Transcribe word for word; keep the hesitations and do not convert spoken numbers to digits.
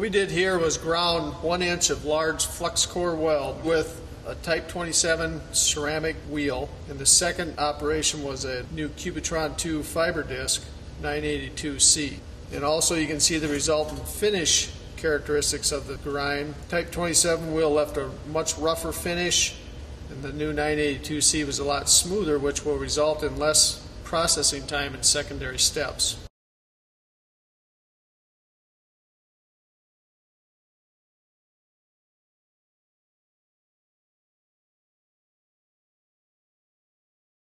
we did here was ground one inch of large flux core weld with a Type twenty-seven ceramic wheel, and the second operation was a new Cubitron two Fiber Disc nine eighty-two C. And also you can see the resultant finish characteristics of the grind. Type twenty-seven wheel left a much rougher finish, and the new nine eighty-two C was a lot smoother, which will result in less processing time in secondary steps.